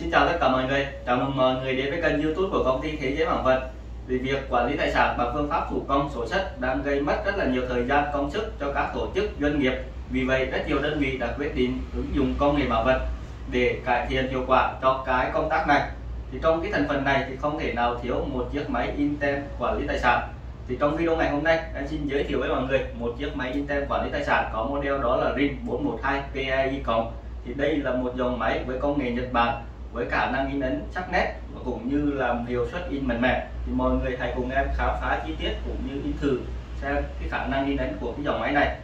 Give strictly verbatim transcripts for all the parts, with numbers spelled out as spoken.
Xin chào tất cả mọi người, chào mừng mọi người đến với kênh YouTube của công ty Thế Giới Bảo Vật. Vì việc quản lý tài sản bằng phương pháp thủ công sổ sách đang gây mất rất là nhiều thời gian công sức cho các tổ chức doanh nghiệp. Vì vậy rất nhiều đơn vị đã quyết định ứng dụng công nghệ bảo vật để cải thiện hiệu quả cho cái công tác này. Thì trong cái thành phần này thì không thể nào thiếu một chiếc máy in tem quản lý tài sản. Thì trong video ngày hôm nay em xin giới thiệu với mọi người một chiếc máy in tem quản lý tài sản có model đó là rin bốn một hai P A I cộng. Thì đây là một dòng máy với công nghệ Nhật Bản, với khả năng in ấn sắc nét và cũng như làm hiệu suất in mạnh mẽ. Thì mọi người hãy cùng em khám phá chi tiết cũng như in thử xem cái khả năng in ấn của cái dòng máy này.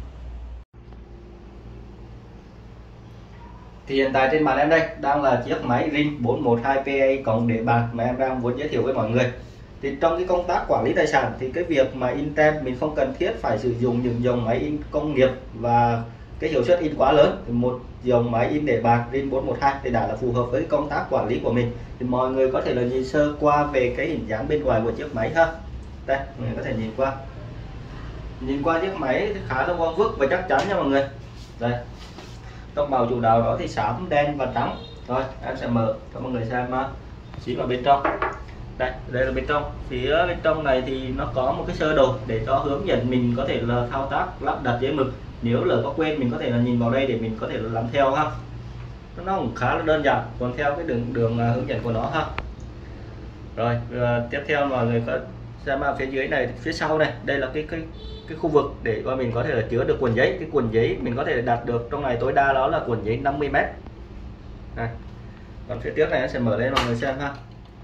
Thì hiện tại trên màn em đây đang là chiếc máy rin bốn một hai P A I cộng để bạc mà em đang muốn giới thiệu với mọi người. Thì trong cái công tác quản lý tài sản thì cái việc mà in tem mình không cần thiết phải sử dụng những dòng máy in công nghiệp và cái hiệu suất in quá lớn. Thì một dòng máy in để bạc rin bốn một hai thì đã là phù hợp với công tác quản lý của mình. Thì mọi người có thể là nhìn sơ qua về cái hình dáng bên ngoài của chiếc máy ha. Đây, mọi người có thể nhìn qua. Nhìn qua chiếc máy khá là vuông vức và chắc chắn nha mọi người. Đây. Tông màu chủ đạo đó thì xám, đen và trắng. Rồi, em sẽ mở cho mọi người xem xí vào bên trong. Đây, đây là bên trong. Phía bên trong này thì nó có một cái sơ đồ để cho hướng dẫn mình có thể là thao tác lắp đặt giấy mực. Nếu lỡ có quên mình có thể là nhìn vào đây để mình có thể là làm theo ha. Nó cũng khá là đơn giản, còn theo cái đường đường hướng dẫn của nó ha. Rồi, tiếp theo mọi người có xem vào phía dưới này, phía sau này, đây là cái cái cái khu vực để cho mình có thể là chứa được cuộn giấy. Cái cuộn giấy mình có thể đặt được trong này tối đa đó là cuộn giấy năm mươi mét. Đây. Còn phía trước này nó sẽ mở lên mọi người xem ha.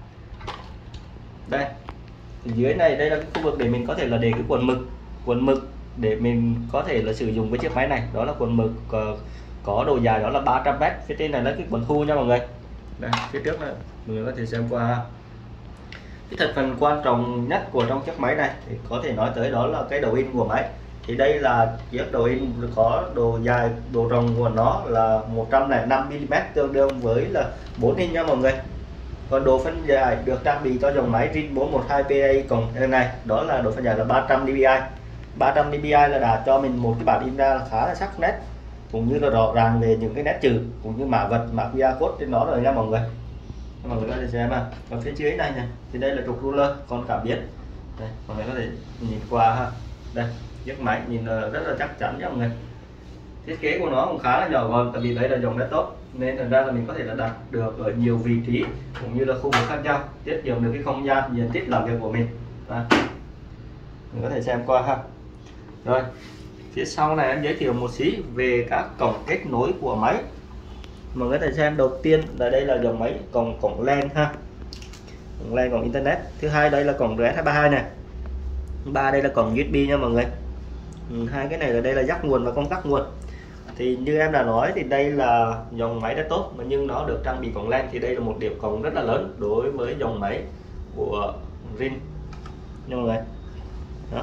Đây. Thì dưới này đây là cái khu vực để mình có thể là để cái cuộn mực, cuộn mực để mình có thể là sử dụng với chiếc máy này. Đó là cuộn mực có độ dài đó là ba trăm mét. Phía trên này là cái cuộn thu nha mọi người. Đây, phía trước này mọi người có thể xem qua. Cái thành phần quan trọng nhất của trong chiếc máy này thì có thể nói tới đó là cái đầu in của máy. Thì đây là chiếc đầu in có độ dài, độ rộng của nó là một trăm lẻ năm mi li mét, tương đương với là bốn inch nha mọi người. Còn độ phân giải được trang bị cho dòng máy rin bốn một hai P A I cộng này đó là độ phân giải là ba trăm D P I. ba trăm D P I là đã cho mình một cái bản in ra khá là sắc nét, cũng như là rõ ràng về những cái nét chữ cũng như mã vật, mã Q R code trên nó rồi nha mọi người. Mọi người có thể xem mà. Còn phía dưới này này thì đây là trục ruler con cảm biến. Đây, mọi người có thể nhìn qua ha. Đây, chiếc máy nhìn rất là chắc chắn nha mọi người. Thiết kế của nó cũng khá là nhỏ gọn, tại vì đây là dòng laptop nên thành ra là mình có thể là đặt được ở nhiều vị trí cũng như là khu vực khác nhau, tiết kiệm được cái không gian diện tích làm việc của mình. Đây. Mình có thể xem qua ha. Rồi, phía sau này em giới thiệu một xí về các cổng kết nối của máy. Mọi người có thể xem đầu tiên là đây là dòng máy cổng cổng LAN ha, cổng LAN, cổng internet. Thứ hai đây là cổng R S hai ba hai này. Thứ ba đây là cổng U S B nha mọi người. Ừ, hai cái này là đây là jack nguồn và công tắc nguồn. Thì như em đã nói thì đây là dòng máy rất tốt mà nhưng nó được trang bị cổng LAN thì đây là một điểm cộng rất là lớn đối với dòng máy của rin nha mọi người. Đó.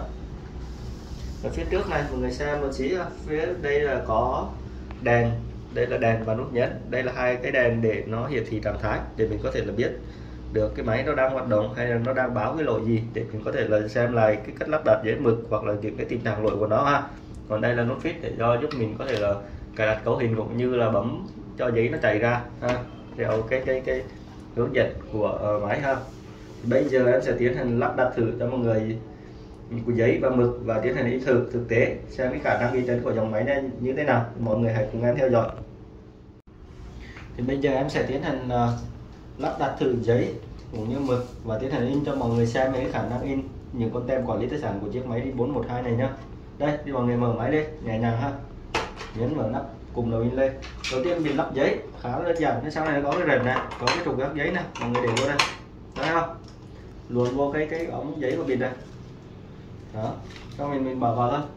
Ở phía trước này mọi người xem một xí, phía đây là có đèn, đây là đèn và nút nhấn. Đây là hai cái đèn để nó hiển thị trạng thái để mình có thể là biết được cái máy nó đang hoạt động hay là nó đang báo cái lỗi gì để mình có thể là xem lại cái cách lắp đặt giấy mực hoặc là những cái tình trạng lỗi của nó ha. Còn đây là nút fit để cho giúp mình có thể là cài đặt cấu hình cũng như là bấm cho giấy nó chảy ra ha, theo cái cái cái hướng dẫn của uh, máy ha. Thì bây giờ em sẽ tiến hành lắp đặt thử cho mọi người của giấy và mực và tiến hành in thử thực tế xem cái khả năng in ấn của dòng máy này như thế nào. Mọi người hãy cùng em theo dõi. Thì bây giờ em sẽ tiến hành uh, lắp đặt thử giấy cũng như mực và tiến hành in cho mọi người xem cái khả năng in những con tem quản lý tài sản của chiếc máy rin bốn một hai này nhá. Đây thì mọi người mở máy lên nhẹ nhàng ha, nhấn mở nắp cùng đầu in lên. Đầu tiên mình lắp giấy khá là đơn giản. Phía sau này có cái rèm này, có cái trục gác giấy này, mọi người để vô đây, thấy không, luồn vô cái cái ống giấy của mình đây. Đó, xong mình mình bỏ vào thôi.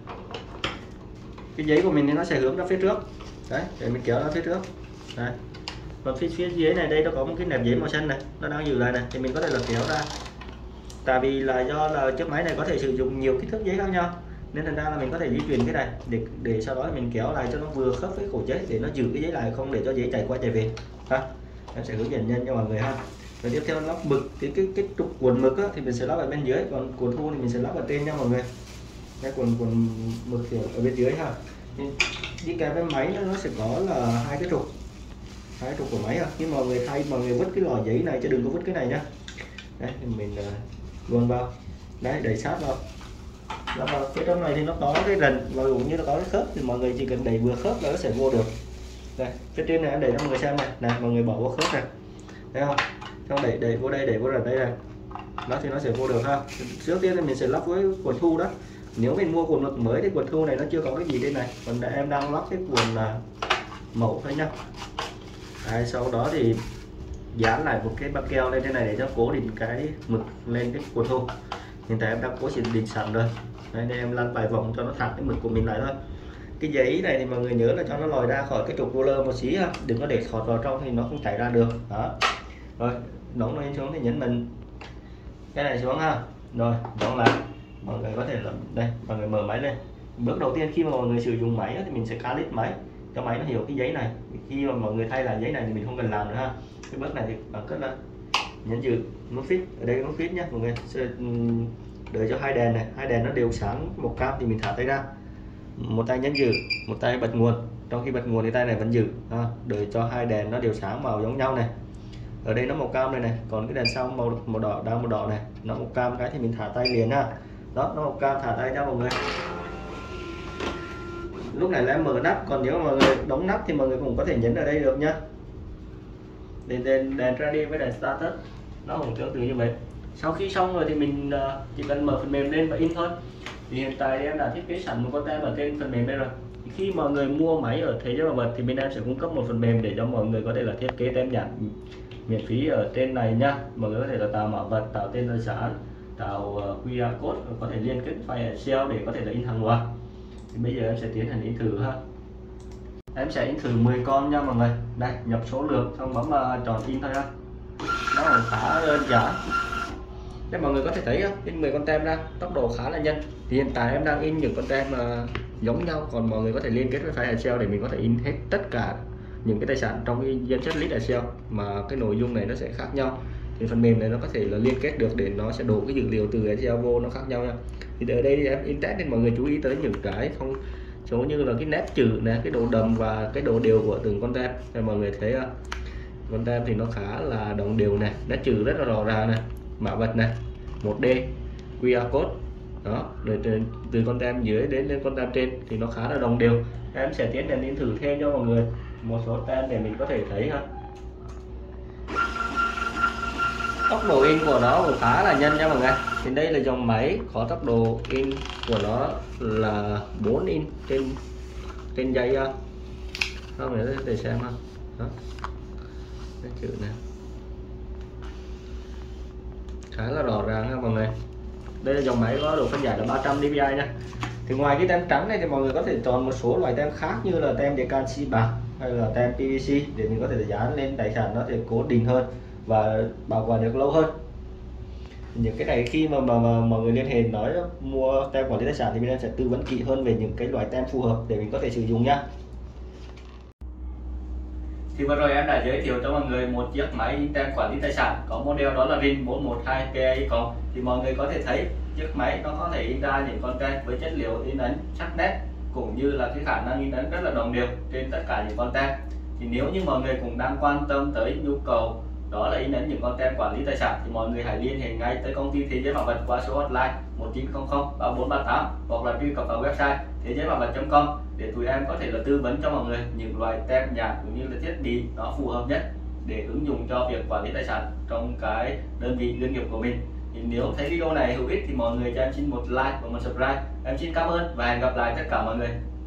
Cái giấy của mình thì nó sẽ hướng ra phía trước đấy, để mình kéo ra phía trước đây. Còn phía phía dưới này đây nó có một cái nẹp giấy màu xanh này, nó đang giữ lại này thì mình có thể là kéo ra. Tại vì là do là chiếc máy này có thể sử dụng nhiều kích thước giấy khác nhau nên thành ra là mình có thể di chuyển cái này để để sau đó mình kéo lại cho nó vừa khớp với khổ giấy để nó giữ cái giấy lại, không để cho giấy chạy qua chạy về ha. Em sẽ hướng dẫn nhanh cho mọi người ha. Rồi tiếp theo lắp mực, cái cái cái trục cuộn mực á, thì mình sẽ lắp ở bên dưới, còn cuộn thu thì mình sẽ lắp ở trên nha mọi người. Cái cuộn cuộn mực thì ở bên dưới ha. Đi kèm với máy nó sẽ có là hai cái trục, hai trục của máy. À khi mọi người thay, mọi người vứt cái lò giấy này chứ đừng có vứt cái này nhá. Đấy thì mình uh, luồn vào, đấy đẩy sát vào. Đó, vào phía trong này thì nó có cái rần và cũng như nó có cái khớp, thì mọi người chỉ cần đẩy vừa khớp là nó sẽ vô được. Đây phía trên này em để cho mọi người xem này, này mọi người bỏ vô khớp này, thấy không, xong đẩy đẩy vô đây, đẩy vô rần đây này, đó thì nó sẽ vô được ha. Trước tiên thì mình sẽ lắp với quần thu đó. Nếu mình mua quần mực mới thì quần thu này nó chưa có cái gì trên này, còn em đang lắp cái quần là mẫu thôi nhá. Đấy, sau đó thì dán lại một cái băng keo lên trên này để cho cố định cái mực lên cái quần thu. Hiện tại em đã cố định sẵn rồi. Đấy, nên em lăn vài vòng cho nó thẳng cái mực của mình lại thôi. Cái giấy này thì mọi người nhớ là cho nó lòi ra khỏi cái trục roller một xí ha, đừng có để thọt vào trong thì nó không chảy ra được. Đó rồi đóng lên xuống thì nhấn mình cái này xuống ha, rồi đóng lại. Mọi người có thể là đây, mọi người mở máy lên. Bước đầu tiên khi mà mọi người sử dụng máy thì mình sẽ calibrate máy cho máy nó hiểu cái giấy này. Khi mà mọi người thay lại giấy này thì mình không cần làm nữa ha. Cái bước này thì bằng cách là nhấn giữ nút fit, ở đây nút fit nhé mọi người. Đợi cho hai đèn này, hai đèn nó đều sáng một cam thì mình thả tay ra, một tay nhấn giữ, một tay bật nguồn. Trong khi bật nguồn thì tay này vẫn giữ ha. Đợi cho hai đèn nó đều sáng màu giống nhau này. Ở đây nó màu cam này này, còn cái đèn sau màu màu đỏ, đang màu đỏ này, nó màu cam cái thì mình thả tay liền ha. Đó, nó màu cam thả tay ra mọi người. Lúc này là em mở nắp, còn nếu mà mọi người đóng nắp thì mọi người cũng có thể nhấn ở đây được nhá. Đèn đèn đèn ready với đèn starter nó cũng tương tự như vậy. Sau khi xong rồi thì mình chỉ cần mở phần mềm lên và in thôi. Thì hiện tại em đã thiết kế sẵn một con tem ở trên phần mềm đây rồi. Khi mọi người mua máy ở Thế Giới Bảo Vật thì bên em sẽ cung cấp một phần mềm để cho mọi người có thể là thiết kế tem nhãn miễn phí ở trên này nhá. Mọi người có thể là tạo mã vật, tạo tên tài sản, tạo quy rờ code, có thể liên kết file Excel để có thể là in hàng loạt. Thì bây giờ em sẽ tiến hành in thử ha. Em sẽ in thử mười con nha mọi người. Đây, nhập số lượng xong bấm uh, chọn in thôi ha. Nó là khá đơn giản. Để mọi người có thể thấy in mười con tem ra, tốc độ khá là nhanh. Thì hiện tại em đang in những con tem uh, giống nhau, còn mọi người có thể liên kết với file Excel để mình có thể in hết tất cả những cái tài sản trong cái danh sách list Excel mà cái nội dung này nó sẽ khác nhau. Thì phần mềm này nó có thể là liên kết được để nó sẽ đổ cái dữ liệu từ Excel vô nó khác nhau nha. Thì ở đây thì em in test nên mọi người chú ý tới những cái không số như là cái nét chữ này, cái độ đậm và cái độ đều của từng con tem. Thì mọi người thấy con tem thì nó khá là đồng đều này, nét chữ rất là rõ ràng này, mã vật này một D, quy rờ code đó, rồi từ, từ con tem dưới đến lên con tem trên thì nó khá là đồng đều. Em sẽ tiến hành in thử thêm cho mọi người một số tem để mình có thể thấy ha. Tốc độ in của nó cũng khá là nhanh nha mọi người. Thì đây là dòng máy có tốc độ in của nó là bốn in trên trên giây ha. Không để để xem ha. Đó. Cái chữ này khá là rõ ràng ha mọi người. Đây là dòng máy có độ phân giải là ba trăm D P I nha. Thì ngoài cái tem trắng này thì mọi người có thể chọn một số loại tem khác như là tem decanxi bạc hay là tem pê vê xê để mình có thể dán lên tài sản nó thể cố định hơn và bảo quản được lâu hơn. Những cái này khi mà, mà, mà mọi người liên hệ nói mua tem quản lý tài sản thì mình sẽ tư vấn kỹ hơn về những cái loại tem phù hợp để mình có thể sử dụng nhá. Thì vừa rồi em đã giới thiệu cho mọi người một chiếc máy in tem quản lý tài sản có model đó là RIN bốn một hai P I cộng. Thì mọi người có thể thấy chiếc máy nó có thể in ra những con tem với chất liệu in ấn sắc nét cũng như là cái khả năng in ấn rất là đồng đều trên tất cả những con tem. Thì nếu như mọi người cũng đang quan tâm tới nhu cầu đó là in ấn những con tem quản lý tài sản thì mọi người hãy liên hệ ngay tới công ty Thế Giới Bảo Vật qua số hotline một chín không không ba bốn ba tám hoặc là truy cập vào website thế giới bảo vật chấm com để tụi em có thể là tư vấn cho mọi người những loại tem nhãn cũng như là thiết bị nó phù hợp nhất để ứng dụng cho việc quản lý tài sản trong cái đơn vị doanh nghiệp của mình. Thì nếu thấy video này hữu ích thì mọi người cho em xin một like và một subscribe. Em xin cảm ơn và hẹn gặp lại tất cả mọi người.